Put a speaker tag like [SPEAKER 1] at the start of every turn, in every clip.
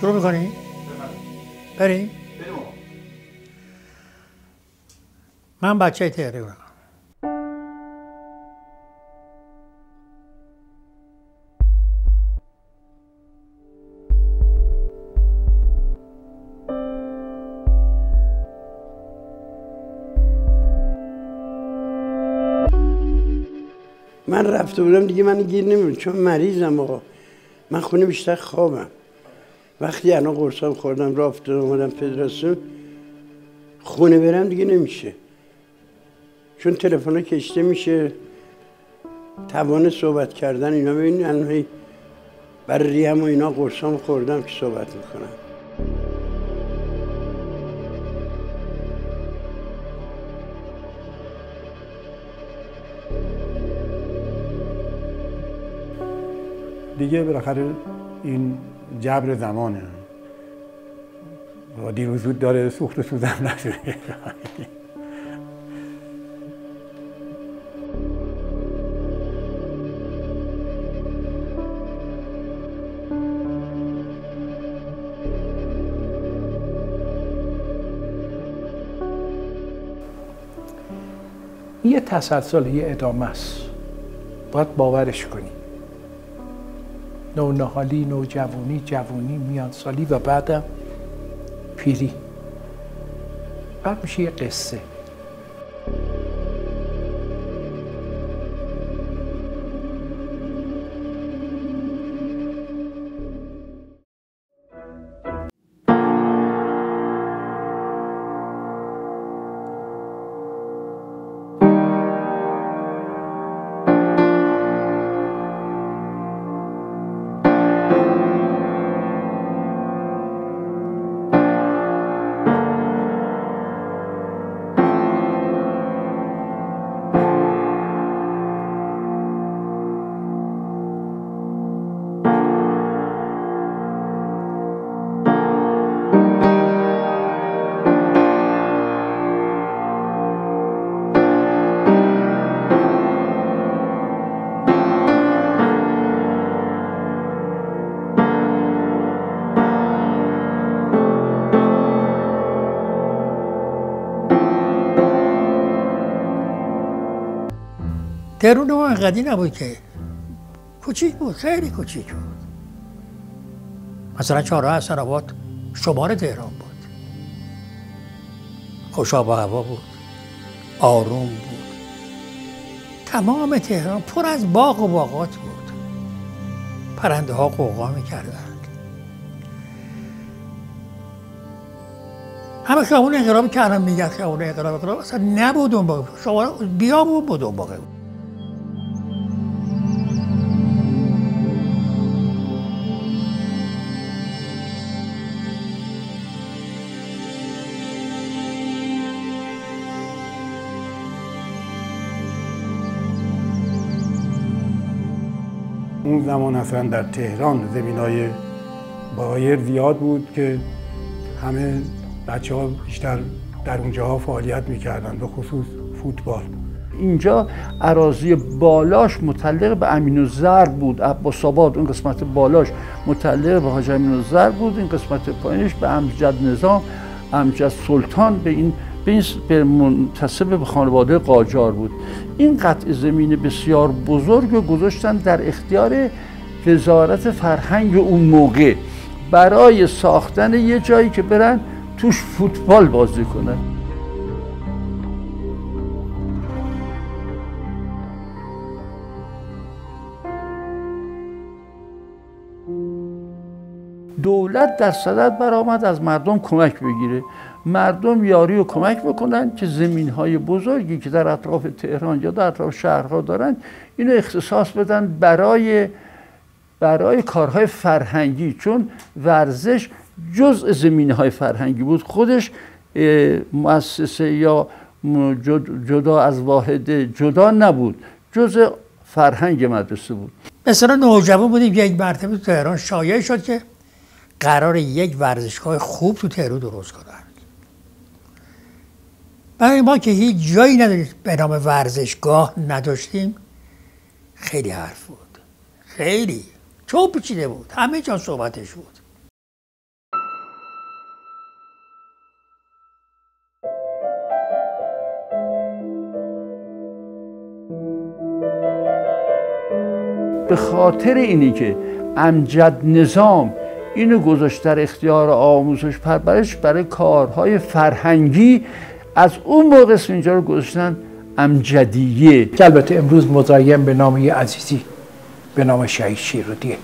[SPEAKER 1] شروع میکنی؟ بریم؟ من بچه تهرانم.
[SPEAKER 2] من رفته بودم دیگه من گیر نمیدونم چون مریضم آقا. من خونه بیشتر خوابم. وقتی الان قرصام خوردم راه افتادم اومدم فدراسیون خونه برم دیگه نمیشه. چون تلفن کشته میشه، توان صحبت کردن اینا. ببینید الان برای ریم و اینا قرصام خوردم که صحبت میکنم.
[SPEAKER 3] دیگه بالاخره این جبر زمانه و دیر و زود داره سوخت و سوزن نشده.
[SPEAKER 4] یه تسلسل، یه ادامه است، باید باورش کنی. نونهالی، نوجوانی، جوانی، میانسالی و بعدم پیری. بعد میشه یه قصه.
[SPEAKER 1] تهران ما انقدی نبود که کوچیک بود، خیلی کوچیک بود. مثلا چهارراه حسن‌آباد شمال تهران بود. خوشاب هوا بود، آروم بود. تمام تهران پر از باغ و باغات بود. پرنده ها غوغا میکردند. همه خیابون انقلاب که الان میگن خیابون انقلاب اصلا نبود اون باغ. شما بیابون بود اون باغ.
[SPEAKER 3] اون زمان اصلا در تهران زمینای بایر زیاد بود که همه بچه ها بیشتر در اونجاها فعالیت میکردن، به خصوص فوتبال.
[SPEAKER 5] اینجا اراضی بالاش متعلق به امین‌الزر بود، عباس‌آباد اون قسمت بالاش متعلق به حاج امین‌الزر بود، این قسمت پایینش به امجد نظام، امجد سلطان به منتسب به خانواده قاجار بود. این قطع زمین بسیار بزرگ رو گذاشتن در اختیار وزارت فرهنگ اون موقع برای ساختن یه جایی که برن توش فوتبال بازی کنن. دولت در صدد برآمد از مردم کمک بگیره. مردم یاری و کمک بکنن که زمین‌های بزرگی که در اطراف تهران یا در اطراف شهرها دارن اینو اختصاص بدن برای کارهای فرهنگی، چون ورزش جزء زمینه‌های فرهنگی بود. خودش مؤسسه یا جدا از واحده جدا نبود، جزء فرهنگ مدرسه بود.
[SPEAKER 1] مثلا نوجوان بودیم یک مرتبه تو تهران شایع شد که قرار یک ورزشگاه خوب تو تهران درست کنن. برای ما که هیچ جایی نداریم به نام ورزشگاه نداشتیم، خیلی حرف بود، خیلی چوب پیچیده بود، همه جا صحبتش بود.
[SPEAKER 5] به خاطر اینی که امجد نظام اینو گذاشت در اختیار آموزش پرورش برای کارهای فرهنگی، از اون موقع اسم اینجا رو گذاشتن امجدیه،
[SPEAKER 4] که البته امروز مزایم به نام یه عزیزی به نام شهید شیرودیه.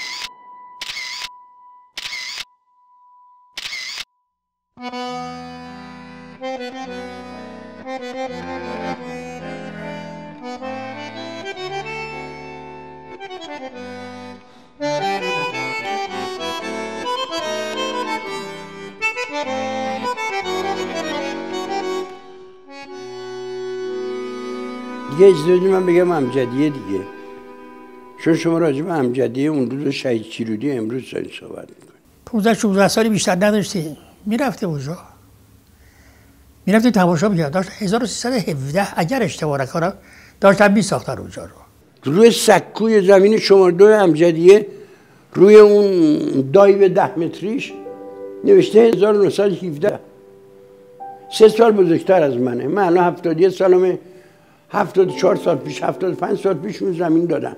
[SPEAKER 2] دیگه اجازه من بگم امجدیه دیگه، چون شما راجع به امجدیه اون روز شهید شیرودی امروز صحبت میکنید.
[SPEAKER 1] 15-16 سالی بیشتر نداشتی، میرفته اونجا، میرفته تماشا میکرد. داشت 1317 اگر اشتباه نکنم داشتن میساختن اونجا رو.
[SPEAKER 2] روی سکوی زمین شماره 2 امجدیه روی اون دایو 10 متریش نوشته 1917. 3 سال بزرگتر از منه. من الان 71 سالمه، 74 سال پیش 75 سال پیش اون زمین دادن.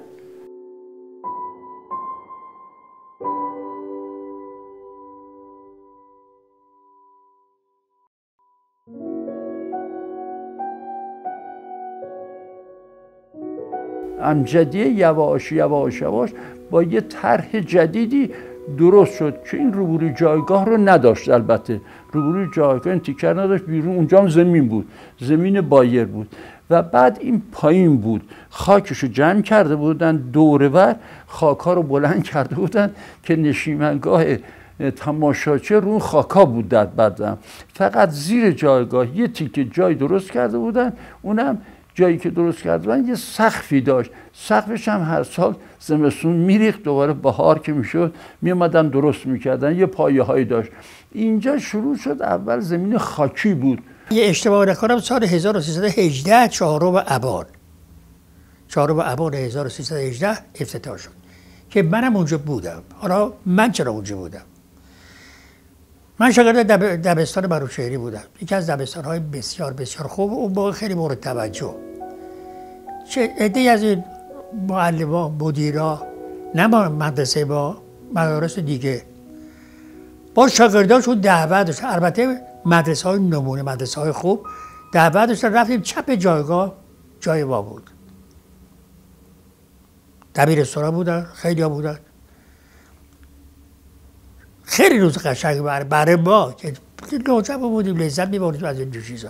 [SPEAKER 5] امجدیه یواش یواش با یه طرح جدیدی درست شد که این روبروی جایگاه رو نداشت. البته روبروی جایگاه این تیکه نداشت، بیرون اونجا هم زمین بود، زمین بایر بود و بعد این پایین بود. خاکشو جمع کرده بودن، دور بر خاکا رو بلند کرده بودن که نشیمنگاه تماشاچی رو خاکا بود. در بعدم فقط زیر جایگاه یه تیکه جای درست کرده بودن، اونم جایی که درست کرده بودن یه سقفی داشت. سقفش هم هر سال زمستون میریخت، دوباره بهار که میشد میومدن درست میکردن، یه پایه هایی داشت. اینجا شروع شد، اول زمین خاکی بود.
[SPEAKER 1] یه اشتباه نکنم سال 1318 4 ابان 1318 افتتاح شد که منم اونجا بودم. حالا من چرا اونجا بودم؟ من شاگرد دبستان منوچهری بودم، یکی از دبستان‌های بسیار بسیار خوب، اون موقع خیلی مورد توجه. عده‌ای از این معلم‌ها، مدیرا، نه مدرسه، با مدارس دیگه، با شاگرداشون دعوت داشتن. البته مدرسه‌های نمونه، مدرسه‌های خوب دعوت داشتن. رفتیم چپ جایگاه، جای ما بود. دبیرستانا بودن، خیلی‌ها بودن. خیلی روز قشنگ برای ما که نوجوان بودیم، لذت می‌بردیم از این چیزا.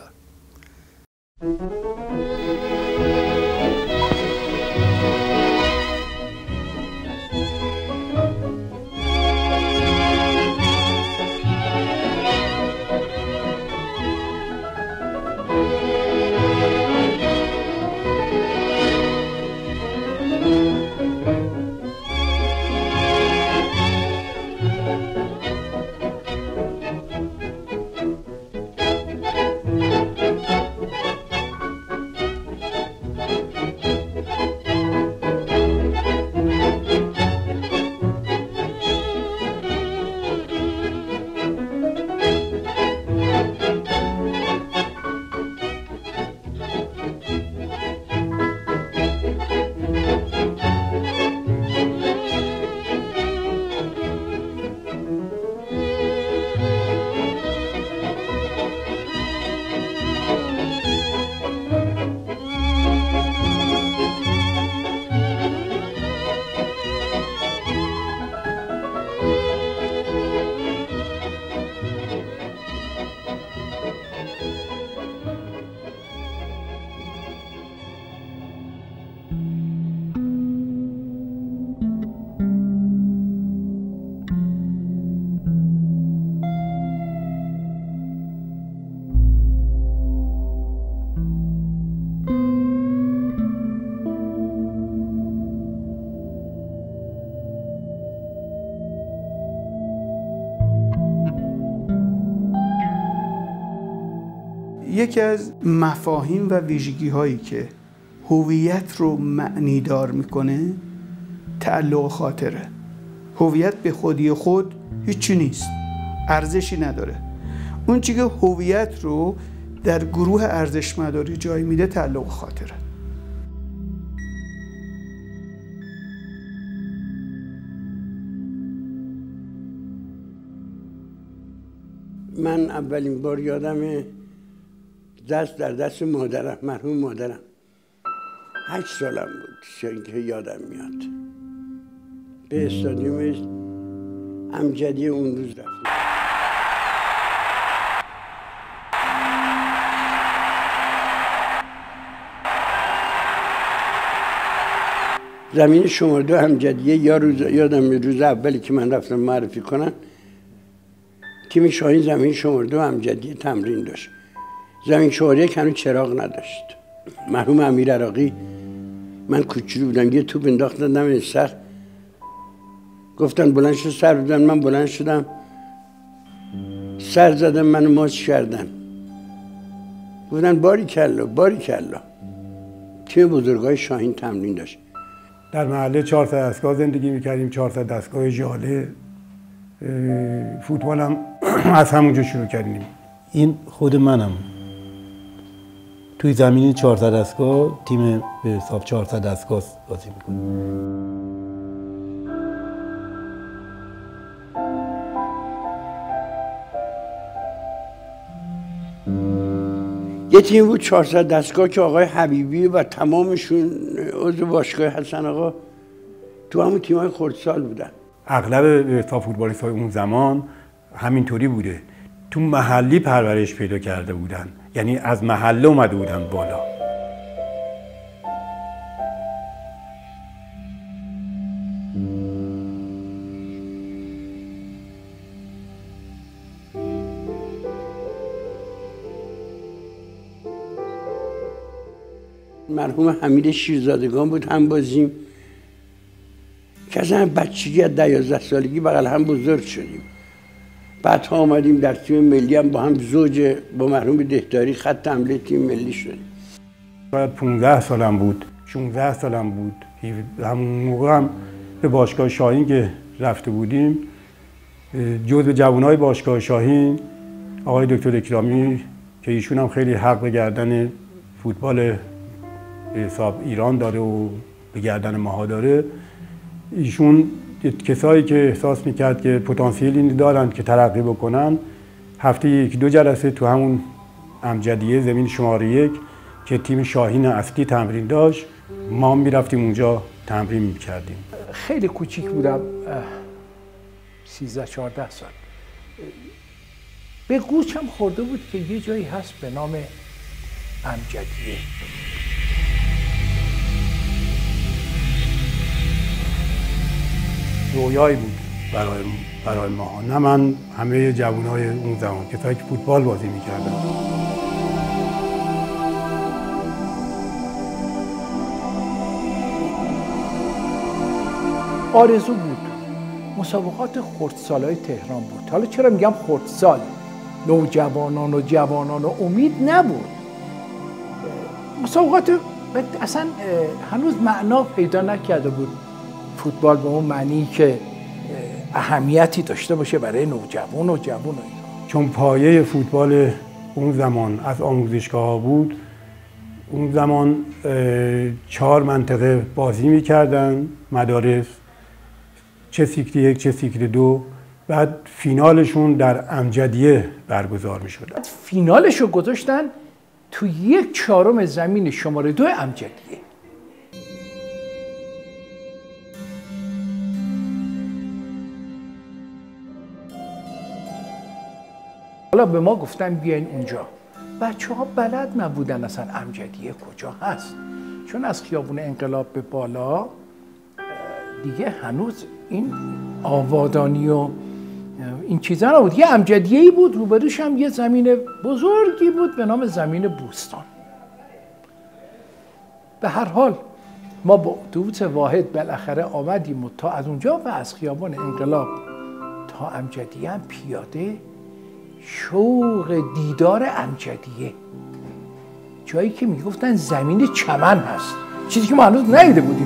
[SPEAKER 6] یکی از مفاهیم و ویژگی هایی که هویت رو معنی دار میکنه تعلق خاطره. هویت به خودی خود هیچی نیست، ارزشی نداره. اون چیزی که هویت رو در گروه ارزشمداری جای میده تعلق خاطره.
[SPEAKER 2] من اولین بار یادم دست در دست مادرم، مرحوم مادرم، 8 سالم بود که یادم میاد. به استادیوم امجدیه اون روز رفتیم. زمین شماره 2 امجدیه یادم روز اولی که من رفتم معرفی کنن، تیم شاهین زمین شماره 2 امجدیه تمرین داشت. زمین شماره 1 هنوز چراغ نداشت. مرحوم امیر عراقی، من کوچولو بودم، یه توپ انداختن دم سر، گفتن بلند شو سر بزن. من بلند شدم، سر زدم، منو ماچ کردن. گفتن باری کلا. تیم بزرگای شاهین تمرین داشت.
[SPEAKER 3] در محله 4 دستگاه زندگی میکردیم، 4 دستگاه ژاله. فوتبال هم از همونجا شروع کردیم.
[SPEAKER 7] این خود منم توی زمین 4 دستگاه تیم به حساب 4 دستگاه بازی میکنیم.
[SPEAKER 2] یه تیم بود 400 دستگاه که آقای حبیبی و تمامشون عضو باشگاه حسن آقا تو همون تیم‌های خردسال بودن.
[SPEAKER 3] اغلب فوتبالیست‌های اون زمان همینطوری بوده، تو محلی پرورش پیدا کرده بودن، یعنی از محله اومده بودن بالا.
[SPEAKER 2] مرحوم حمید شیرزادگان بود هم بازیم که اصلا بچگی از 11 سالگی بغل هم بزرگ شدیم. بعد ها آمدیم در تیم ملی هم با هم زوج با مرحوم دهداری خط حمله تیم ملی شدیم.
[SPEAKER 3] باید 15 سالم بود، 16 سالم بود. همون موقع هم به باشگاه شاهین که رفته بودیم، جزو جوانای باشگاه شاهین آقای دکتر اکرامی که ایشون هم خیلی حق به گردن فوتبال حساب ایران داره و به گردن ماها داره، ایشون کسایی که احساس میکرد که پتانسیلی دارن که ترقی بکنن، هفته 1-2 جلسه تو همون امجدیه زمین شماره 1 که تیم شاهین اصلی تمرین داشت، ما میرفتیم اونجا تمرین میکردیم.
[SPEAKER 4] خیلی کوچیک بودم، 13-14 سال. به گوشم خورده بود که یه جایی هست به نام امجدیه.
[SPEAKER 3] رویایی بود برای ما، نه من، همه جوانای اون زمان، کسایی که فوتبال بازی میکردن.
[SPEAKER 4] آرزو بود. مسابقات خردسالای تهران بود. حالا چرا میگم خردسال؟ نوجوانان و جوانان و امید نبود. مسابقات اصلا هنوز معنا پیدا نکرده بود فوتبال به اون معنی که اهمیتی داشته باشه برای نوجوان و جوان و اینا.
[SPEAKER 3] چون پایه فوتبال اون زمان از آموزشگاه ها بود، اون زمان 4 منطقه بازی میکردن مدارس، چه سیکل 1 چه سیکل 2، بعد فینالشون در امجدیه برگزار میشد.
[SPEAKER 4] فینالشو گذاشتن تو 1/4 زمین شماره 2 امجدیه. حالا به ما گفتن بیاین اونجا. بچه‌ها بلد نبودن اصلا امجدیه کجا هست، چون از خیابون انقلاب به بالا دیگه هنوز این آوادانی و این چیزا نبود. یه امجدیه‌ای بود، روبروش هم یه زمین بزرگی بود به نام زمین بوستان. به هر حال ما با اتوبوس واحد بالاخره آمدیم و تا از اونجا و از خیابان انقلاب تا امجدیه هم پیاده، شوق دیدار امجدیه، جایی که میگفتن زمین چمن هست، چیزی که ما هنوز ندیده بودیم.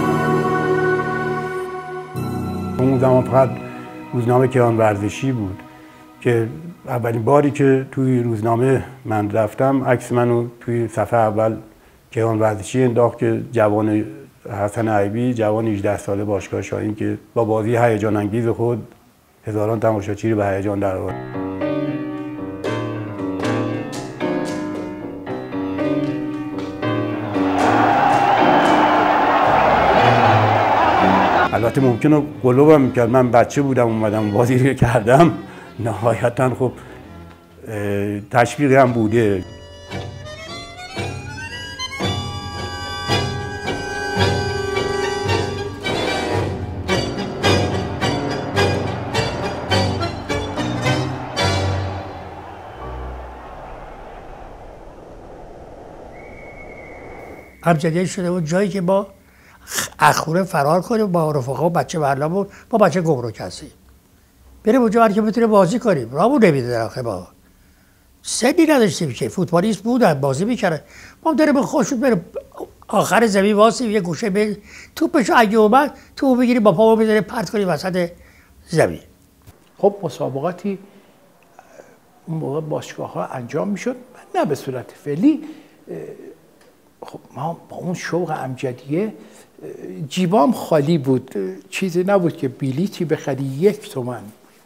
[SPEAKER 3] اون زمان فقط روزنامه کیهان ورزشی بود که اولین باری که توی روزنامه من رفتم عکس منو توی صفحه اول کیهان ورزشی انداخت که جوان حسن ایوبی، جوان 18 ساله باشگاه شاهین که با بازی هیجان انگیز خود هزاران تماشاچی رو به هیجان درآورد. البته ممکنه قلوبم میکرد، من بچه بودم اومدم بازی رو کردم، نهایتا خب تشویقی هم بوده.
[SPEAKER 1] امجدیه شده بود جایی که با اخوره فرار کنه با رفقا بچه برلا بود، با بچه گمرک هستی بریم اونجا هر که بتونه بازی کنیم. رامون نمیده در آخه ما سنی نداشتیم که فوتبالیست بودن بازی میکردن، ما داریم خوشون بریم آخر زمین واسیم یه گوشه به توپشو اگه اومد تو بگیریم با پامو بزنیم پرت کنیم وسط زمین.
[SPEAKER 4] خب مسابقاتی اون موقع باشگاه ها انجام میشد، نه به صورت فعلی. خب ما با اون شوق امجدیه جیبام خالی بود، چیزی نبود که بلیتی بخری 1 تومن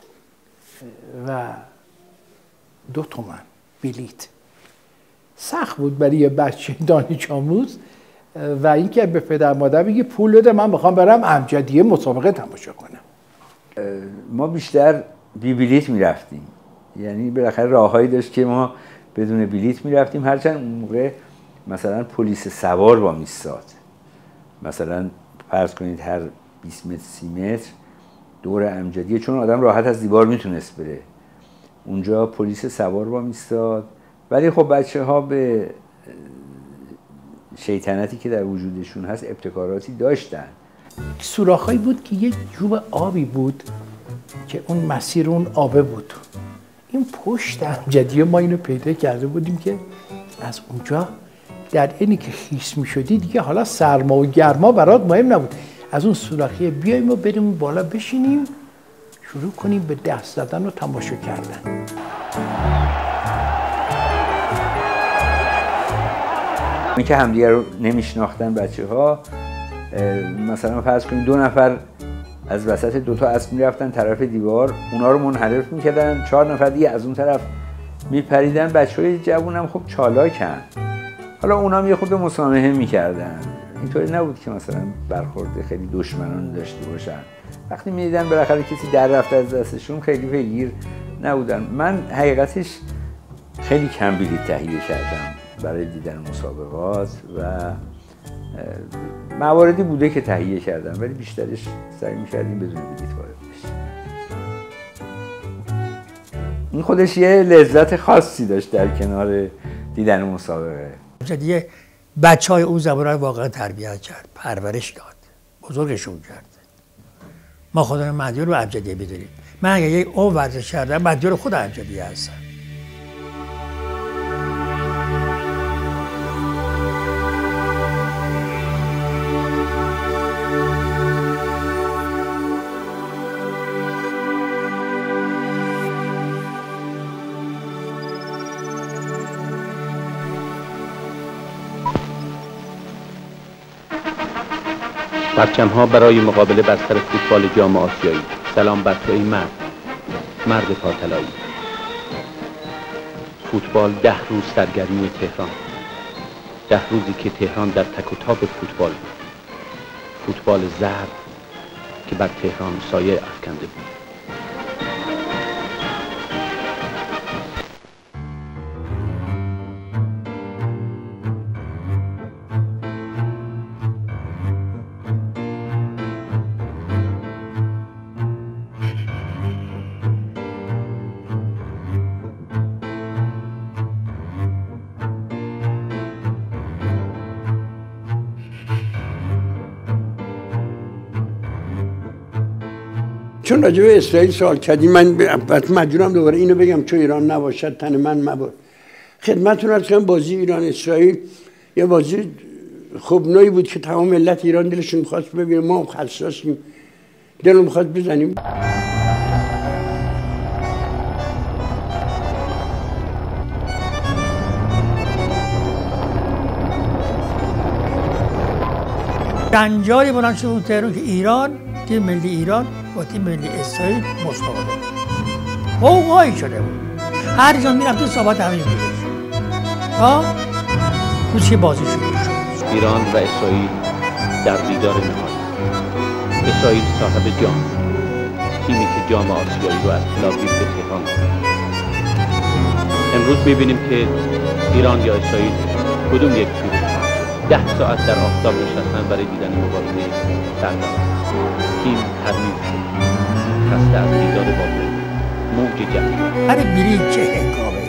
[SPEAKER 4] و 2 تومن بلیت. سخت بود برای یه بچه دانش آموز و اینکه به پدر مادر بگی پول بده من میخوام برم امجدیه مسابقه تماشا کنم.
[SPEAKER 8] ما بیشتر بی بلیت میرفتیم، یعنی بالاخره راههایی داشت که ما بدون بلیت میرفتیم، هرچند اون موقع مثلا پلیس سوار با میستاد، مثلا فرض کنید هر 20 متر 30 متر دور امجدیه، چون آدم راحت از دیوار میتونست بره اونجا، پلیس سوار با میستاد. ولی خب بچه ها به شیطنتی که در وجودشون هست ابتکاراتی داشتن.
[SPEAKER 4] سوراخ‌هایی بود که یک جوب آبی بود که اون مسیر اون آبه بود. این پشت امجدیه ما اینو پیدا کرده بودیم که از اونجا در اینی که خیس می شدی دیگه حالا سرما و گرما برات مهم نبود، از اون سوراخیه بیاییم و بریم بالا بشینیم شروع کنیم به دست زدن و تماشا کردن.
[SPEAKER 8] این که همدیگه رو نمیشناختن بچه ها، مثلا فرض کنید 2 نفر از وسط 2 تا اسب میرفتن طرف دیوار، اونا رو منحرف میکردن، 4 نفر دیگه از اون طرف میپریدن. بچه‌های جوون هم خب چالاکن، حالا اونا هم یه خورده مسامحه میکردن، اینطوری نبود که مثلا برخورد خیلی دشمنانه داشته باشن. وقتی میدیدن بالاخره کسی در رفته از دستشون خیلی پیگیر نبودن. من حقیقتش خیلی کم بلیط تهیه کردم برای دیدن مسابقات و مواردی بوده که تهیه کردم، ولی بیشترش سعی میکردیم بدون بلیط وارد بشیم. این خودش یه لذت خاصی داشت در کنار دیدن مسابقه.
[SPEAKER 1] امجدیه بچهای اون زمان واقعا تربیت کرد، پرورش داد، بزرگشون کرد. ما خودمون مدیون رو امجدیه بدونیم. من اگه یک عمر ورزش کردم مدیون خود امجدیه هستم.
[SPEAKER 9] پرچم‌ها برای مقابله بستر فوتبال جام آسیایی. سلام بر توی مرد پارطلایی. فوتبال 10 روز سرگرمی تهران. 10 روزی که تهران در تک و تاب فوتبال بود. فوتبال زرد که بر تهران سایه افکنده بود.
[SPEAKER 2] چون راجع به اسرائیل سوال کردی، من مجبورم دوباره اینو بگم چون ایران نباشد تن من مباد. خدمتتون عرض کنم بازی ایران اسرائیل یه بازی خوب نوعی بود که تمام ملت ایران دلشون می‌خواست ببینه، ما هم حساسیم دلمون می‌خواد بزنیم.
[SPEAKER 1] جنجالی بلند شد اون تهران که ایران، تیم ملی ایران با تیم ملی اسرائیل مسابقه قوقایی شده بود. هر جا میرفت صحبت همین بودش. کوچه بازی شروع شد.
[SPEAKER 9] ایران و اسرائیل در دیدار نهایی. اسرائیل صاحب جام، تیمی که جام آسیایی رو از تل‌آویو به تهران آورد. امروز می‌بینیم که ایران یا اسرائیل کدوم یک تیم 10 ساعت در آفتاب نشستن برای دیدن مبارزه سردار. تیم ترمیم شد. خسته از دیدار با موج جنگ.
[SPEAKER 1] برای بلیط چه حکامه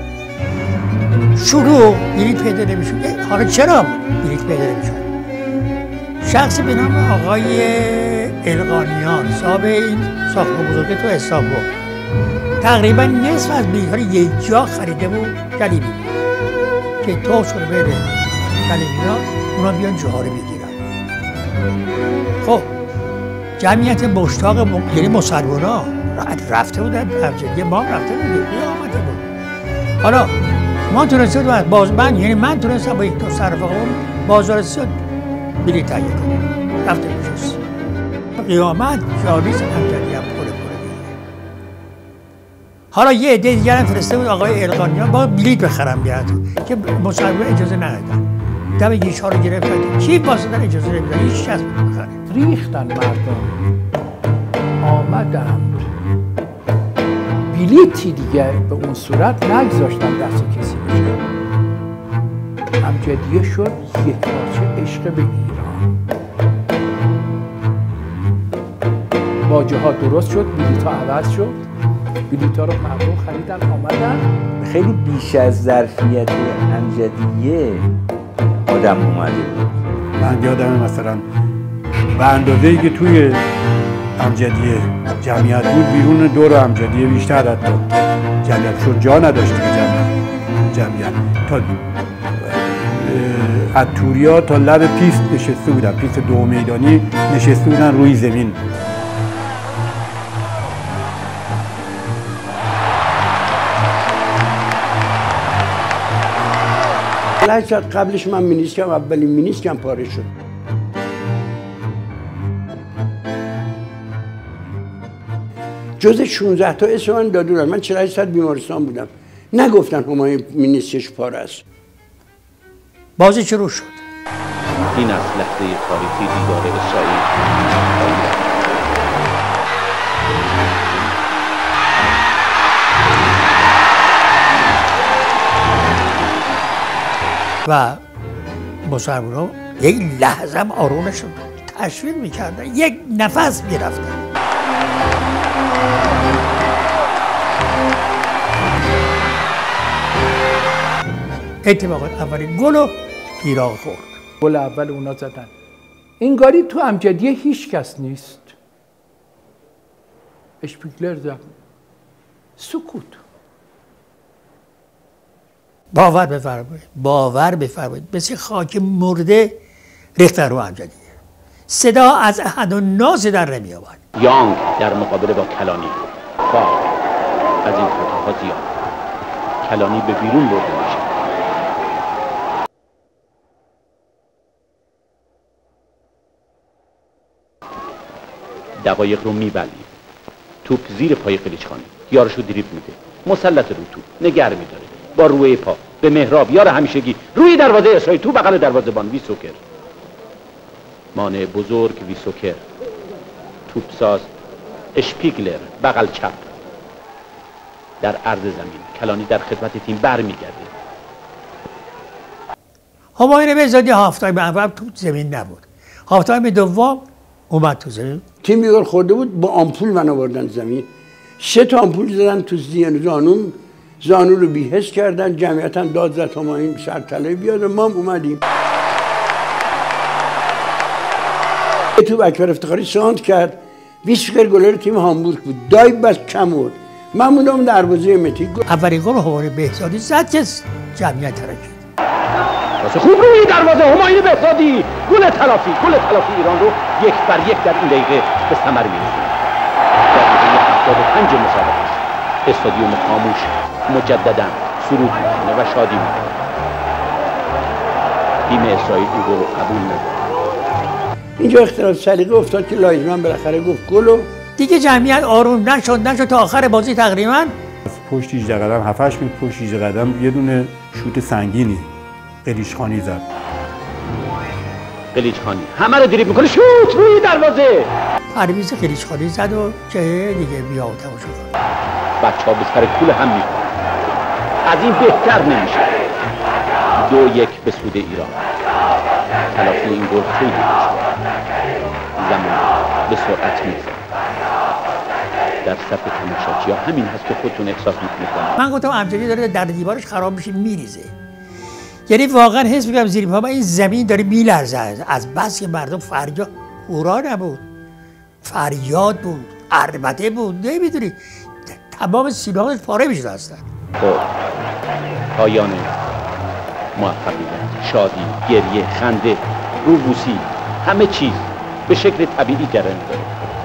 [SPEAKER 1] شروع بلیط پیدا نمیشد. حالا چرا بلیط پیدا نمیشد؟ شخصی به نام آقای القانیان صاحب این ساختمان بزرگه تو استانبول تقریبا نصف از بلیط ها رو یک جا خریده بود جلیبی که تو شده بره جلیبی ها اونا بیان جاها رو بگیرن. خب جمعیت مشتاق یعنی مسلمونا رفته بودن همچنین ما رفته بودیم آمده بود. حالا ما تونستیم من تونستم با یک دو صرف قول بازارسی بلیط تهیه کنیم رفته بشست قیامت جاویز همجدی هم پره دیگه. حالا یه عده دیگر هم فرسته بود آقای القانیان با بلیط بخرم بیاد که مسلمان اجازه ندادن. دم گیش ها رو گرفتن کی واسدن اجازه نمیدن هیچ کس بخره.
[SPEAKER 4] ریختن مردم آمدن بلیطی دیگه به اون صورت نگذاشتن دست کسی بشه. همجدیه شد یک پارچه عشق به ایران. باجه ها درست شد، بلیط ها عوض شد، بلیط ها رو مردم خریدن آمدن.
[SPEAKER 8] خیلی بیش از ظرفیت همجدیه آدم اومده بود.
[SPEAKER 3] من یادم مثلا به اندازه‌ای که توی همجدیه جمعیت بود بیرون دور همجدیه بیشتر حتی جمعیت چون جا نداشته که جمعیت تا از توریا تا لب پیست نشسته بودن، پیست دو میدانی نشسته بودن روی زمین.
[SPEAKER 2] لحظات قبلش من مینیسکم اولین مینیسکم پاره شد. جز 16 تا اسم من دادن. من 48 ساعت بیمارستان بودم. نگفتن همایون مینیسکش پاره است.
[SPEAKER 1] بازی شروع شد.
[SPEAKER 9] این از لحظه تاریخی دیدار اسرائیل
[SPEAKER 1] و مسلمان‌ها یک لحظه هم آروم نشد تشویق میکردن یک نفس میرفتن. اتفاقا اولین گل رو ایران خورد.
[SPEAKER 4] گل اول اونا زدن. انگاری تو همجدیه هیچ کس نیست. اشپیگلر زد. سکوت.
[SPEAKER 1] باور بفرمایید مثل خاک مرده ریختن رو همجدیه. صدا از احد و ناز در نمی آمد.
[SPEAKER 9] یانگ در مقابله با کلانی با از این خطاها زیاد. کلانی به بیرون برده میشه. دقایق رو میبلید. توپ زیر پای قلیچخانی یارشو دریبل میده، مسلط رو توپ نگر میداره با روی پا به محراب یار همیشگی روی دروازه اسرائیل تو بغل دروازه‌بان ویسوکر. مانع بزرگ ویسوکر. توپساز اشپیگلر بغل چپ در عرض زمین. کلانی در خدمت تیم برمیگرده.
[SPEAKER 1] همایون بهزادی هاف تایم اول تو زمین نبود. هاف تایم دوم اومد تو زمین.
[SPEAKER 2] تیم بیگار خورده بود با آمپول من آوردن زمین. 3 تا آمپول زدن تو زانو رو بی‌حس کردن. جمعیت هم داد زد همایون سرطلای بیاد و ما هم اومدیم. تو اکبر افتخاری ساند کرد. ویسکر گلر تیم هامبورگ بود. دایب بس کم بود. من موندم دروازه متی.
[SPEAKER 1] اولین گل همایون بهزادی زد که جمعیت ترکید.
[SPEAKER 9] خوب روی دروازه همایون بهزادی. گل تلافی ایران رو 1-1 در این دقیقه به ثمر می‌رسونه. دقیقه 75 مسابقه است. استادیوم خاموش مجددا سرود می‌کنه و شادی می‌کنه. تیم اسرائیل این گل رو قبول نداره.
[SPEAKER 2] اینجا اختلاف سلیقه افتاد که لایزمن بالاخره گفت گلو
[SPEAKER 1] دیگه جمعیت آروم نشد تا آخر بازی تقریبا
[SPEAKER 3] از پشت 18 قدم 7 8 متر پشت 18 قدم یه دونه شوت سنگینی قلیچخانی زد.
[SPEAKER 9] قلیچخانی همه رو دریبل میکنه، شوت روی دروازه.
[SPEAKER 1] پرویز قلیچخانی زد و که دیگه بیا و تماشا کن.
[SPEAKER 9] بچه‌ها به سر کول هم می‌خورن. از این بهتر نمیشه. 2-1 به سود ایران. تلافی این گل خیلی دشواره. زمان به سرعت می‌گذره. در صف تماشاچی‌ها همین هست که خودتون احساس می‌کنید.
[SPEAKER 1] من گفتم امجدی داره در دیوارش خراب میشه میریزه. یعنی واقعا حس می‌کنم زیر پا این زمین داره میلرزه از بس که مردم فریاد هورا نبود. فریاد بود، عربده بود، نمیدونی تمام سینه‌هاش پاره میشد اصلا.
[SPEAKER 9] خب پایان موفقیت، شادی، گریه، خنده، روبوسی، همه چیز به شکل طبیعی جریان داره.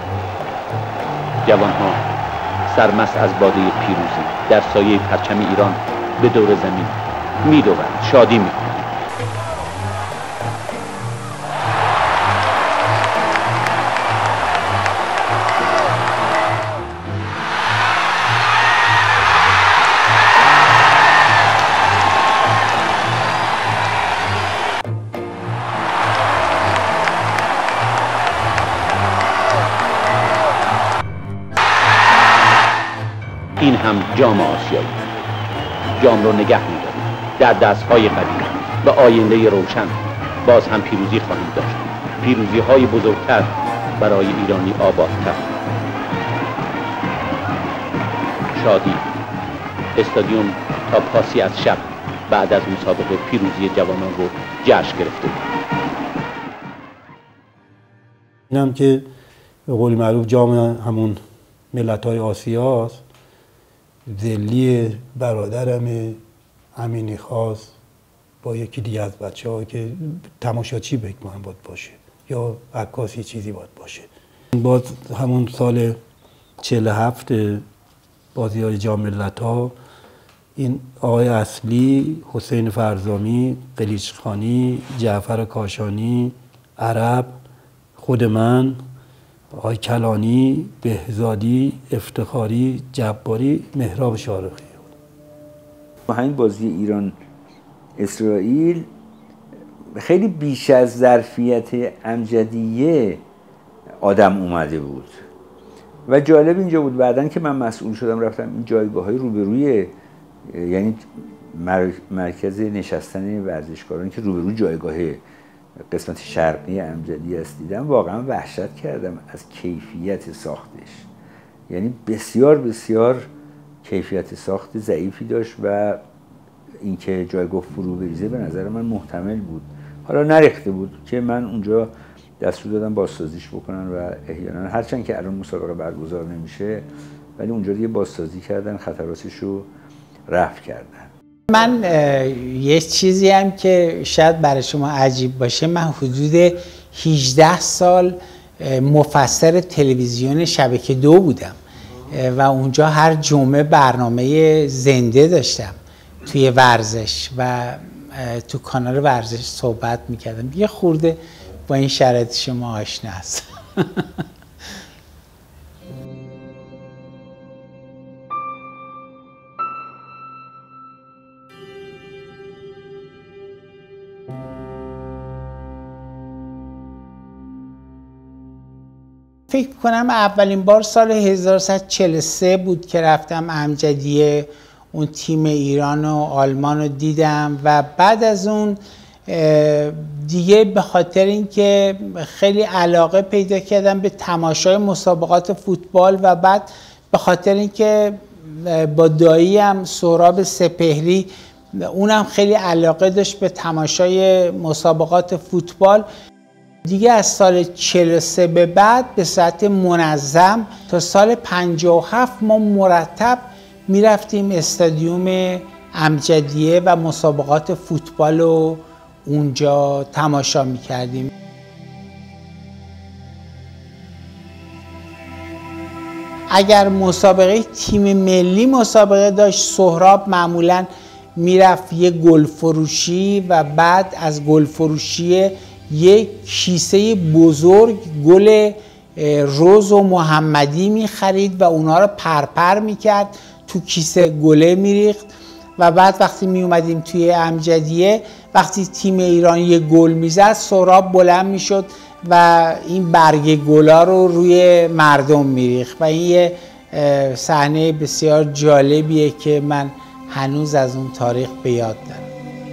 [SPEAKER 9] جوانها سرمست از باده پیروزی در سایه پرچم ایران به دور زمین میدوند، شادی میکنند. این هم جام آسیایی. جام رو نگه می‌داریم در دست‌های قدیم و آینده روشن. باز هم پیروزی خواهیم داشت، پیروزی‌های بزرگتر برای ایرانی آبادتر. شادی استادیوم تا پاسی از شب بعد از مسابقه پیروزی جوانان رو جشن گرفته بود.
[SPEAKER 7] اینم که به قول معروف جام همون ملت‌های آسیاست. ذلی برادرم امینی خواست با یکی دیگه از بچه‌ها که تماشاچی بکنم باید باشه یا عکاسی چیزی باید باشه. باز همون سال 47 بازی‌های جام ملت‌ها این آقای اصلی، حسین فرزامی، قلیچخانی، جعفر کاشانی، عرب، خود من، آقای کلانی، بهزادی، افتخاری، جباری، مهراب شارخی.
[SPEAKER 8] با همین بازی ایران اسرائیل خیلی بیش از ظرفیت امجدیه آدم اومده بود و جالب اینجا بود بعدن که من مسئول شدم رفتم این جایگاه‌های روبروی، یعنی مرکز نشستن ورزشکاران که روبروی جایگاه قسمت شرقی امجدی است دیدم، واقعا وحشت کردم از کیفیت ساختش. یعنی بسیار بسیار کیفیت ساخت ضعیفی داشت و اینکه جایگاه فرو بریزه به نظر من محتمل بود. حالا نریخته بود که من اونجا دستور دادم بازسازیش بکنن و احیانا هرچند که الان مسابقه برگزار نمیشه ولی اونجا دیگه بازسازی کردن، خطراتش رو رفع کردن.
[SPEAKER 10] من یه چیزی هم که شاید برای شما عجیب باشه، من حدود 18 سال مفسر تلویزیون شبکه 2 بودم و اونجا هر جمعه برنامه زنده داشتم توی ورزش و تو کانال ورزش صحبت میکردم. یه خورده با این شرایط شما آشنا هست. فکر کنم اولین بار سال 1143 بود که رفتم امجدیه، اون تیم ایران و آلمان رو دیدم و بعد از اون دیگه به خاطر اینکه خیلی علاقه پیدا کردم به تماشای مسابقات فوتبال و بعد به خاطر اینکه با داییم سهراب سپهری اونم خیلی علاقه داشت به تماشای مسابقات فوتبال، دیگه از سال 43 به بعد به صورت منظم تا سال 57 ما مرتب میرفتیم استادیوم امجدیه و مسابقات فوتبال رو اونجا تماشا میکردیم. اگر مسابقه تیم ملی مسابقه داشت، سهراب معمولاً میرفت یه گل فروشی و بعد از گل فروشی یک کیسه بزرگ گل رز و محمدی میخرید و اونا رو پرپر میکرد، تو کیسه گله میریخت و بعد وقتی میومدیم توی امجدیه، وقتی تیم ایران یه گل میزد سراب بلند میشد و این برگ گلا رو روی مردم میریخت و این یه صحنه بسیار جالبیه که من هنوز از اون تاریخ به یاد دارم.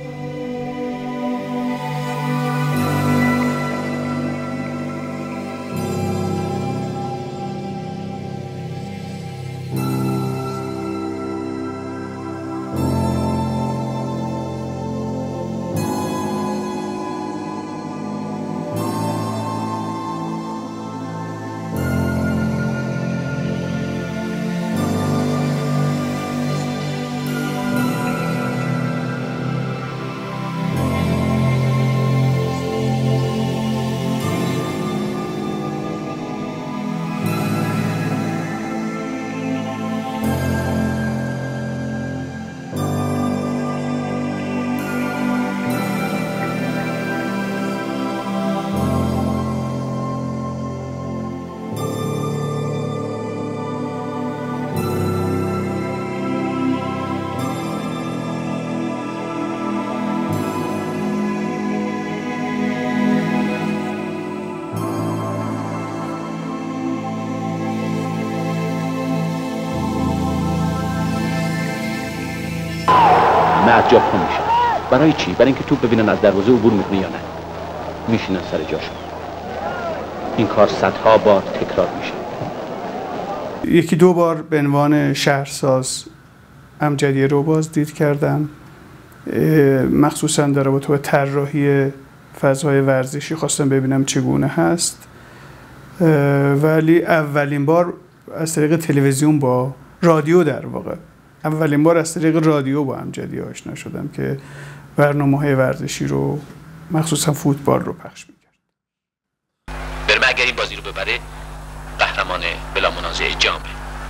[SPEAKER 9] از جا پا میشن. برای چی؟ برای اینکه توپ ببینن از دروازه عبور میکنه یا نه. میشینن سر جاشون. این کار صدها بار تکرار میشه.
[SPEAKER 6] یکی دو بار به عنوان شهرساز امجدیه رو بازدید کردم، مخصوصا در رابطه با طراحی فضای ورزشی خواستم ببینم چگونه هست، ولی اولین بار از طریق تلویزیون با رادیو، در واقع اولین بار از طریق رادیو با امجدیه آشنا شدم که برنامه‌های ورزشی رو مخصوصا فوتبال رو پخش می‌کرد.
[SPEAKER 9] برمه اگر این بازی رو ببره قهرمان بلا منازع جامه.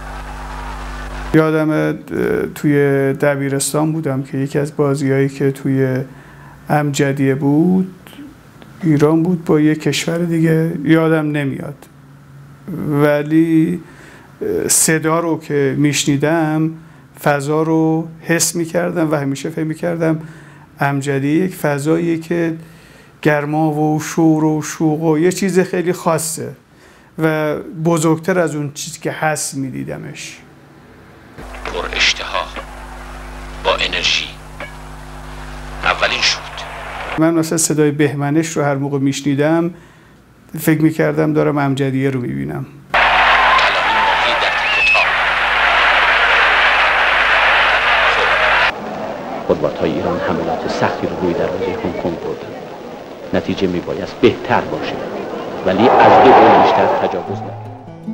[SPEAKER 6] یادم توی دبیرستان بودم که یکی از بازی‌هایی که توی امجدیه بود ایران بود با یک کشور دیگه، یادم نمیاد، ولی صدا رو که میشنیدم فضا رو حس میکردم و همیشه فکر میکردم امجدیه یک فضاییه که گرما و شور و شوق و یه چیز خیلی خاصه و بزرگتر از اون چیزی که حس میدیدمش.
[SPEAKER 9] پر اشتها، با انرژی، اولین شد.
[SPEAKER 6] من مثلا صدای بهمنش رو هر موقع میشنیدم فکر میکردم دارم امجدیه رو میبینم.
[SPEAKER 9] فوتبال‌های ایران حملات سختی رو روی دروازه هنگ کنگ بردن. نتیجه میبایست بهتر باشه، ولی از دو گل بیشتر تجاوز نکنه.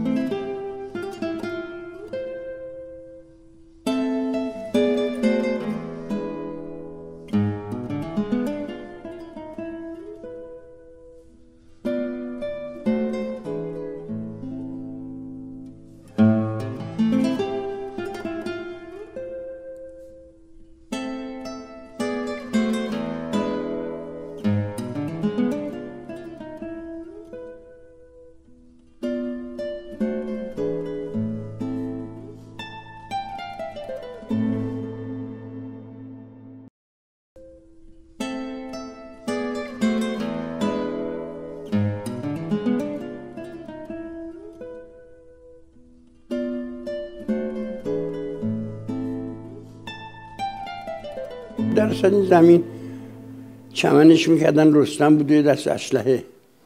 [SPEAKER 2] در اصل این زمین چمنش میکردن، رستم بود دست اسلحه.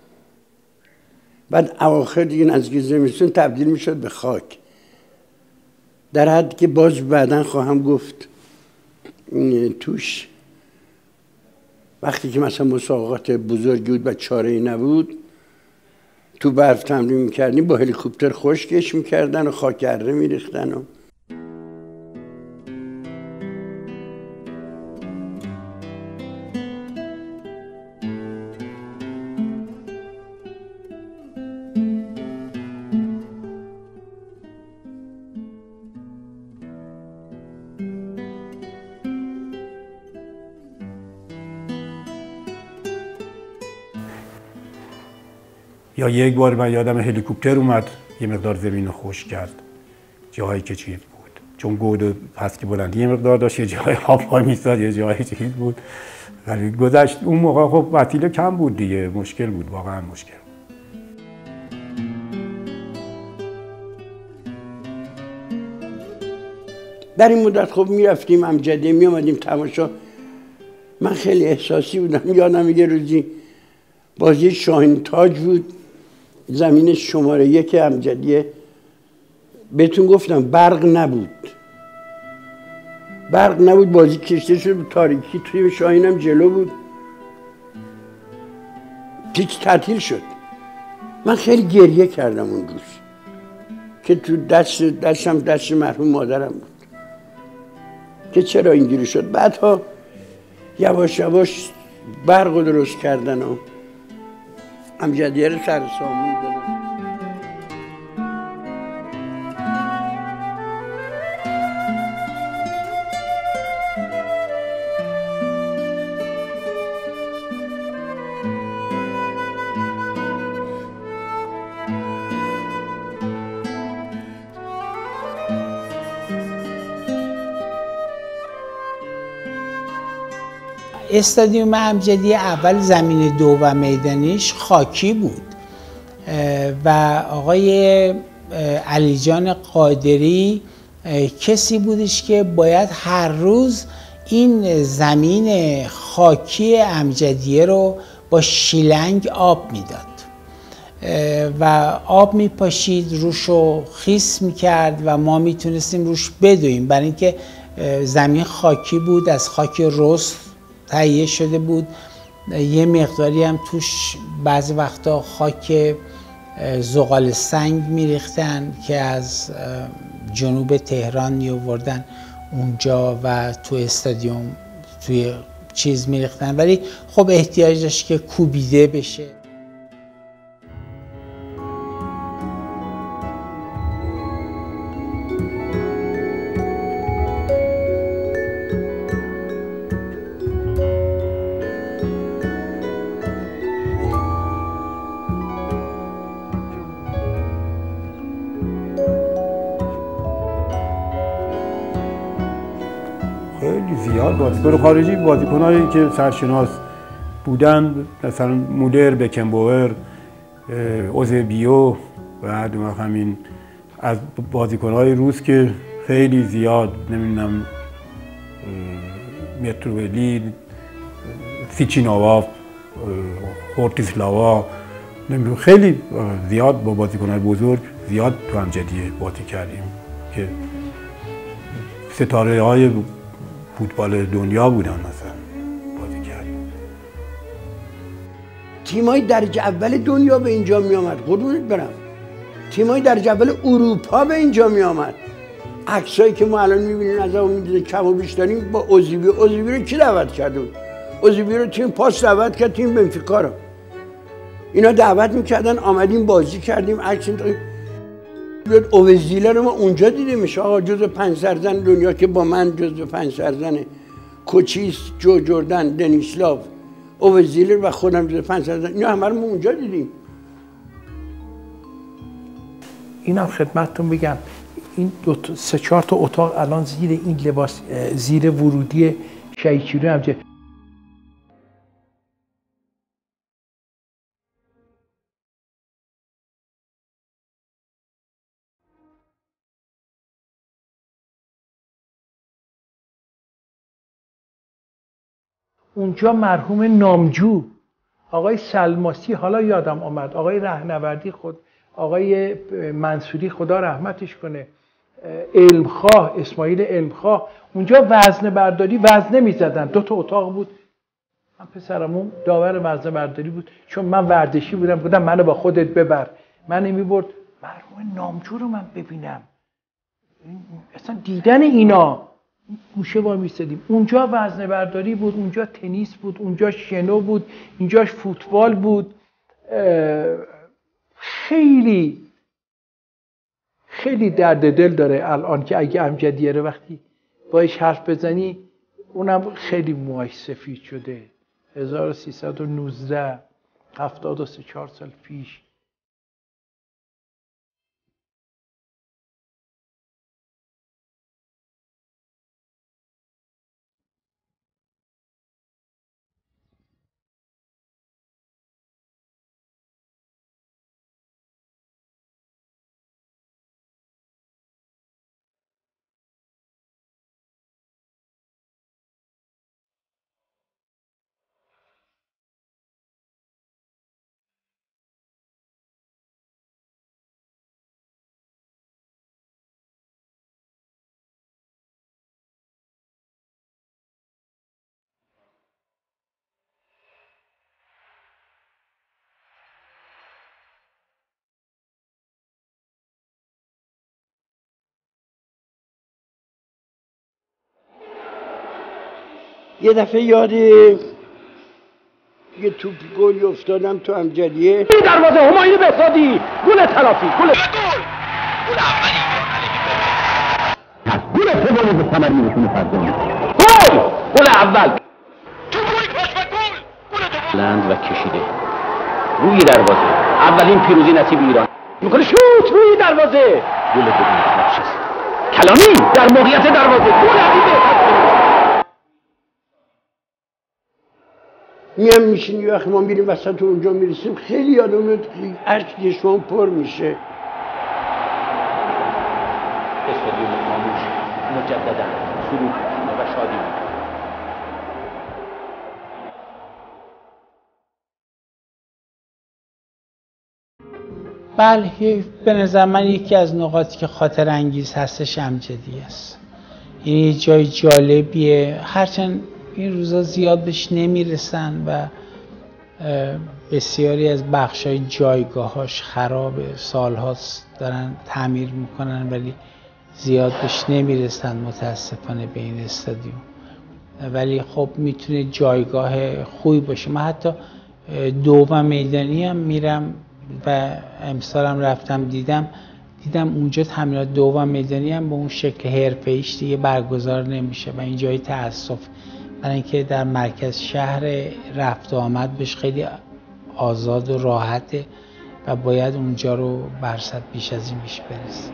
[SPEAKER 2] بعد اواخر دیگه نزدیک زمستون تبدیل میشد به خاک، در حد که باز بعداً خواهم گفت توش وقتی که مثلا مسابقات بزرگی بود و چاره‌ای نبود تو برف تمرین میکردیم، با هلیکوپتر خشکش میکردن و خاک اره میریختن و
[SPEAKER 3] یا یک بار من یادم هلیکوپتر اومد یه مقدار زمین رو خشک کرد، جایی که چیز بود، چون گود و پستی بلندی یه مقدار داشت، یه جای آب وای میستاد، یه جای چیز بود. ولی گذشت اون موقع خب وسیله کم بود دیگه، مشکل بود، واقعا مشکل.
[SPEAKER 2] در این مدت خب میرفتیم امجدیه، میامدیم تماشا. من خیلی احساسی بودم. یادم یه روزی بازی شاهین تاج بود، زمین شماره 1 امجدیه. بهتون گفتم برق نبود، بازی کشته شد تاریکی، توی شاهینم جلو بود، پیچ تعطیل شد. من خیلی گریه کردم اون روز که تو دست مرحوم مادرم بود که چرا اینجوری شد. بعدها یواش یواش برق رو درست کردن و امجدیه رو سر سامون دادن.
[SPEAKER 10] استادیوم امجدیه اول زمین 2 و میدانیش خاکی بود و آقای علیجان قادری کسی بودش که باید هر روز این زمین خاکی امجدیه رو با شیلنگ آب میداد و آب میپاشید، روش رو خیس میکرد و ما میتونستیم روش بدویم، برای اینکه زمین خاکی بود، از خاک رست تهیه شده بود. یه مقداری هم توش بعضی وقتا خاک زغال سنگ میریختن که از جنوب تهران میآوردن اونجا و تو استادیوم توی چیز میریختن، ولی خب احتیاج داشت که کوبیده بشه.
[SPEAKER 3] زیاد بازیکن خارجی، بازیکنایی که سرشناس بودن، مثلا مولر، بکنباور، اوزبیو و همین از بازیکنهای روس که خیلی زیاد، نمیدونم متروولی، سیچیناوا، خورتیسلاوا، خیلی زیاد با بازیکنهای بزرگ زیاد تو امجدیه بازی کردیم که ستاره های فوتبال دنیا بودن. مثلا بازی کردیم.
[SPEAKER 2] تیمای درجه اول دنیا به اینجا می آمد، قربونت برم. تیمای درجه اول اروپا به اینجا می آمد. عکسایی که ما الان می‌بینیم از اون می‌دونیم کم و بیش داریم با اوزیبی رو کی دعوت کرده بود؟ اوزیبی رو تیم پاس دعوت کرد، تیم بنفیکا رو. اینا دعوت می‌کردن، آمدیم بازی کردیم، عکس بیاد اوزیله رو ما اونجا دیدیمش. آقا جزو 5 سرزن دنیا که با من جزو 5 سرزن، کوچیس، جو جردن، دنیسلاو، اوزیلر و خودم جزو 5 سرزن، اینا همه رو ما اونجا دیدیم.
[SPEAKER 4] اینم خدمتتون بگم، این 3-4 تا اتاق الان زیر این لباس، زیر ورودی شیکیری همجه اونجا مرحوم نامجو، آقای سلماسی، حالا یادم آمد، آقای رهنوردی، آقای منصوری خدا رحمتش کنه، علمخواه، اسماعیل علمخواه، اونجا وزنه برداری وزنه میزدن. 2 تا اتاق بود. من پسرمون داور وزنه برداری بود، چون من ورزشی بودم، گفتم منو با خودت ببر. من میبرد مرحوم نامجو رو من ببینم، اصلا دیدن اینا گوشه وای میستدیم. اونجا وزنه برداری بود، اونجا تنیس بود، اونجا شنو بود، اینجاش فوتبال بود. خیلی خیلی درد دل داره الان که اگه امجدیه رو وقتی باش حرف بزنی، اونم خیلی موهاش سفید شده. 1319 73 4 سال پیش
[SPEAKER 2] یه دفعه یاد یه توپ گلی افتادم تو امجدیه.
[SPEAKER 9] دروازه همایون بهزادی، گل تلافی، گل اولی گل سومی به ثمری نشون فرزند. گل اول لند و کشیده روی دروازه، اولین پیروزی نصیب ایران میکنه، شوت روی دروازه، گل دوم نشست. کلامی در موقعیت دروازه، گل عظیمه.
[SPEAKER 2] میام میشین یه وقت ما میریم وسط اونجا میرسیم خیلی یادم میاد اشک چشمام پر میشه.
[SPEAKER 9] استادیوم خاموش مجددا سرود و شادی بود.
[SPEAKER 10] بله، به نظر من یکی از نقاطی که خاطر انگیز هستش امجدیه است. این جای جالبیه، هرچند این روزا زیاد بهش نمیرسن و بسیاری از بخشای جایگاهاش خرابه، سالهاست دارن تعمیر میکنن ولی زیاد بهش نمیرسن متاسفانه به این استادیوم. ولی خب میتونه جایگاه خوبی باشه. من حتی دوم میدانی هم میرم و امسالم رفتم دیدم اونجا تمرینات دوم میدانی هم به اون شکل حرفه‌ایش دیگه برگزار نمیشه و این جای تأسف، برای اینکه در مرکز شهر رفت و آمد بهش خیلی آزاد و راحته و باید اونجا رو برصد بیش از این بیش برسه.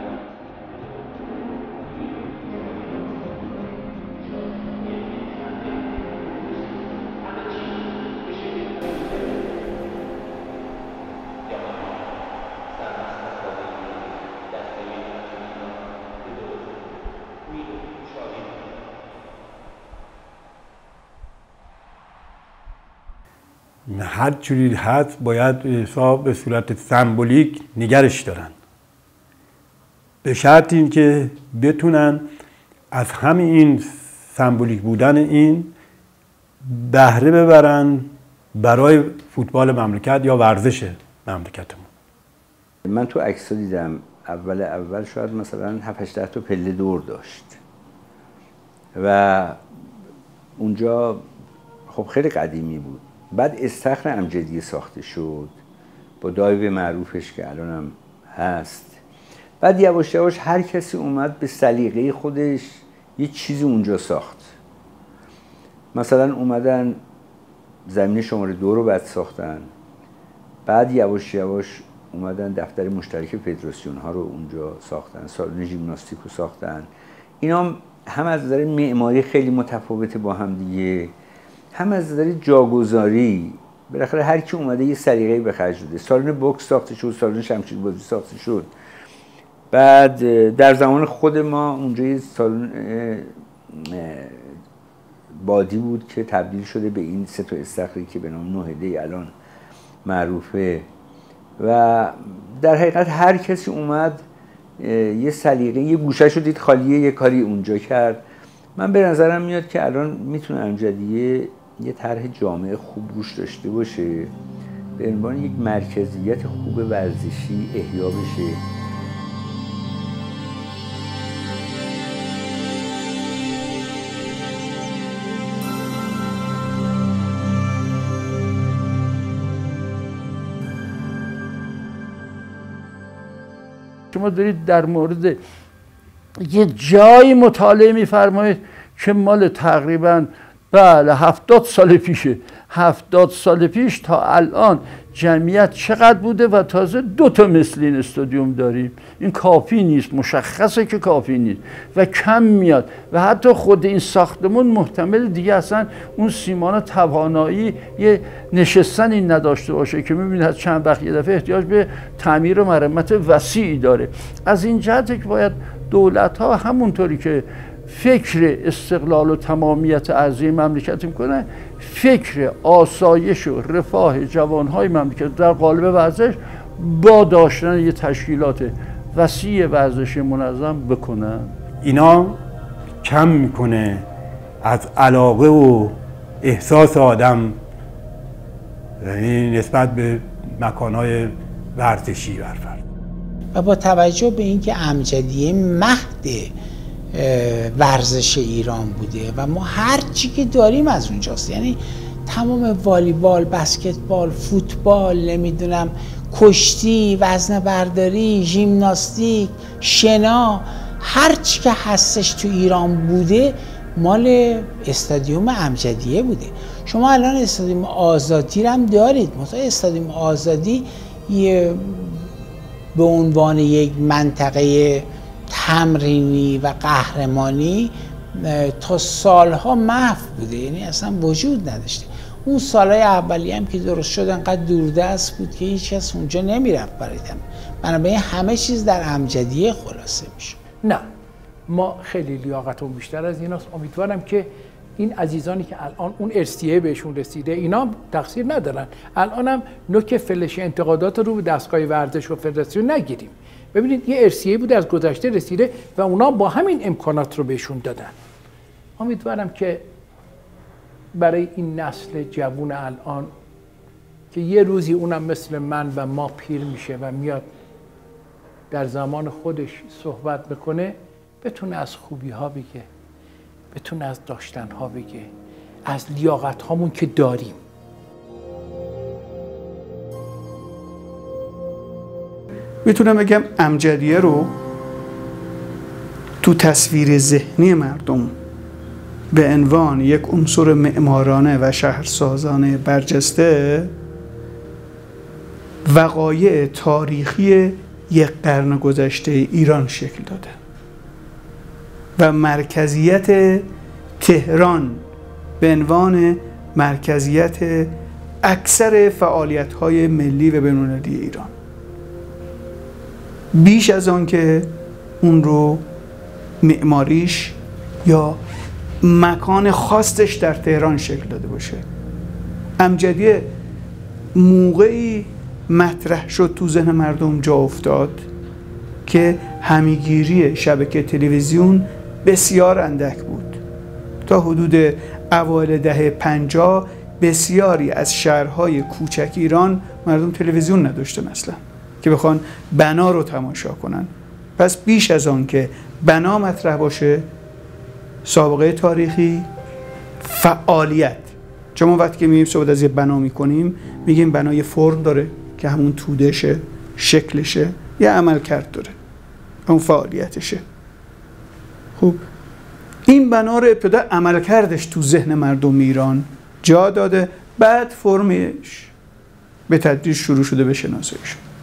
[SPEAKER 3] هر جوری هست باید حساب به صورت سمبولیک نگرش دارن، به شرط این که بتونن از همین این سمبولیک بودن این بهره ببرن برای فوتبال مملکت یا ورزش مملکتمون.
[SPEAKER 8] من تو عکس‌ها دیدم اول شاید مثلا 7-8 تا پله دور داشت و اونجا خب خیلی قدیمی بود. بعد استخر امجدیه ساخته شد با دایو معروفش که الان هم هست. بعد یواش یواش هر کسی اومد به سلیقه خودش یه چیزی اونجا ساخت. مثلا اومدن زمین شماره 2 رو بعد ساختن، بعد یواش یواش اومدن دفتر مشترک فدراسیون ها رو اونجا ساختن، سالن ژیمناستیک رو ساختن. اینا هم از نظر معماری خیلی متفاوته با هم دیگه، هم از نظر جاگذاری. بالاخره هر کی اومده یه سلیقه‌ای به خرج داده. سالن بوکس ساخته شد، سالن شمشیربازی ساخته شد. بعد در زمان خود ما اونجا یه سالن بادی بود که تبدیل شده به این 3 تا استخری که به نام نوهده الان معروفه. و در حقیقت هر کسی اومد یه سلیقه، یه گوشه شو دید خالیه، یه کاری اونجا کرد. من به نظرم میاد که الان میتونه امجدیه یه طرح جامعه خوب روش داشته باشه، به عنوان یک مرکزیت خوب ورزشی احیا بشه.
[SPEAKER 5] شما دارید در مورد یه جایی مطالعه می‌فرمایید که مال تقریباً 70 سال پیشه. 70 سال پیش تا الان جمعیت چقدر بوده و تازه 2 تا مثل این استادیوم داریم. این کافی نیست، مشخصه که کافی نیست و کم میاد و حتی خود این ساختمون محتمل دیگه اصلا اون سیمان توانایی یه نشستن این نداشته باشه که میبینید چند وقت یه دفعه احتیاج به تعمیر و مرمت وسیعی داره. از این جهت که باید دولت ها همونطوری که فکر استقلال و تمامیت ارضی مملکت میکنه، فکر آسایش و رفاه جوانهای مملکت در قالب ورزش با داشتن یه تشکیلات وسیع ورزشی منظم بکنن.
[SPEAKER 3] اینا کم میکنه از علاقه و احساس آدم، یعنی نسبت به مکانهای ورزشی برفرد.
[SPEAKER 10] و با توجه به اینکه امجدیه مهد ورزش ایران بوده و ما هر چی که داریم از اونجاست. یعنی تمام والیبال، بسکتبال، فوتبال، نمیدونم کشتی، وزنه برداری، ژیمناستیک، شنا، هر چی که هستش تو ایران بوده مال استادیوم امجدیه بوده. شما الان استادیوم آزادی رو هم دارید، مثلا استادیوم آزادی به عنوان یک منطقه تمرینی و قهرمانی تا سالها محو بوده، یعنی اصلا وجود نداشته. اون سالهای اولیه هم که درست شد انقدر دوردست بود که هیچ کس اونجا نمیرفت برای تمرین، بنابراین همه چیز در امجدیه خلاصه میشه.
[SPEAKER 4] نه، ما خیلی لیاقتمون بیشتر از ایناست. امیدوارم که این عزیزانی که الان اون ارثیه بهشون رسیده اینا تقصیر ندارن. الان هم نوک فلش انتقادات رو به دستگاه ورزش و فدراسیون نگیریم. ببینید یه ارثیه بود از گذشته رسیده و اونا با همین امکانات رو بهشون دادن. امیدوارم که برای این نسل جوون الان که یه روزی اونم مثل من و ما پیر میشه و میاد در زمان خودش صحبت بکنه، بتونه از خوبی ها بگه، بتونه از داشتن ها بگه، از لیاقت هامون که داریم.
[SPEAKER 6] میتونم بگم امجدیه رو تو تصویر ذهنی مردم به عنوان یک عنصر معمارانه و شهرسازانه برجسته وقایع تاریخی یک قرن گذشته ایران شکل داده و مرکزیت تهران به عنوان مرکزیت اکثر فعالیت‌های ملی و بین‌المللی ایران، بیش از آن که اون رو معماریش یا مکان خاصش در تهران شکل داده باشه. امجدیه موقعی مطرح شد تو ذهن مردم جا افتاد که همیگیری شبکه تلویزیون بسیار اندک بود. تا حدود اوایل دهه 50 بسیاری از شهرهای کوچک ایران مردم تلویزیون نداشتن اصلا که بخوان بنا رو تماشا کنن. پس بیش از آن که بنا مطرح باشه، سابقه تاریخی، فعالیت. چون ما وقتی که میگیم صحبت از یه بنا میکنیم میگیم بنا یه فرم داره که همون تودشه، شکلشه، یه عملکرد داره، اون فعالیتشه. خب این بنا رو ابتدا عملکردش تو ذهن مردم ایران جا داده، بعد فرمش به تدریج شروع شده به شناسایی شد.